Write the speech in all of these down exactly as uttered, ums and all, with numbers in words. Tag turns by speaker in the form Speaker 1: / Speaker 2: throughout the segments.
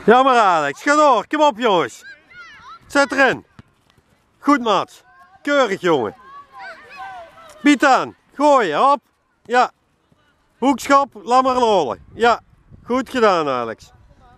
Speaker 1: Ja maar Alex, ga door, kom op jongens. Zet erin. Goed Mats, keurig jongen. Bied aan, gooien, hop. Ja. Hoekschop, laat maar rollen. Ja, goed gedaan Alex.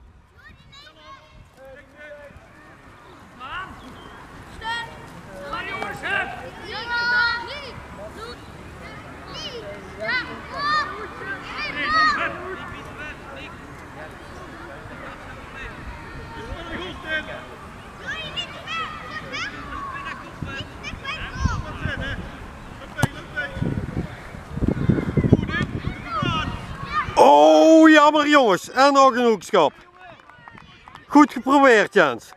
Speaker 1: Oh, jammer jongens. En nog een hoekschop. Goed geprobeerd Jens.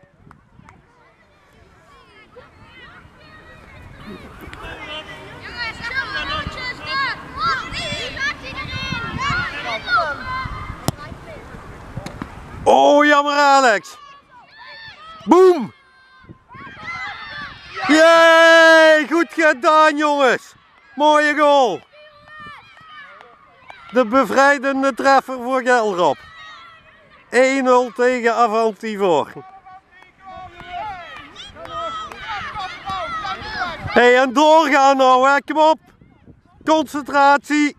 Speaker 1: Oh, jammer Alex. Boom. Jee, goed gedaan jongens. Mooie goal. De bevrijdende treffer voor Gelderop. één nul tegen Avantivoor. Hey, en doorgaan nou, hè. Kom op. Concentratie.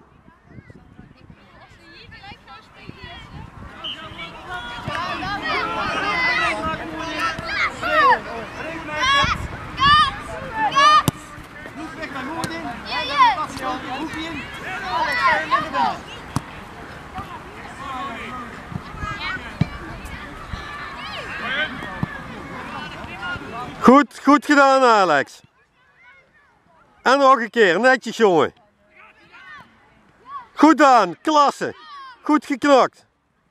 Speaker 1: Goed, goed gedaan Alex. En nog een keer, netjes jongen. Goed aan, klasse. Goed geknokt.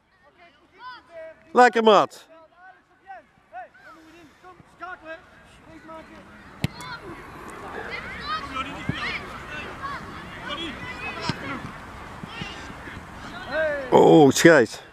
Speaker 1: Lekker Mats. Oh, scheids.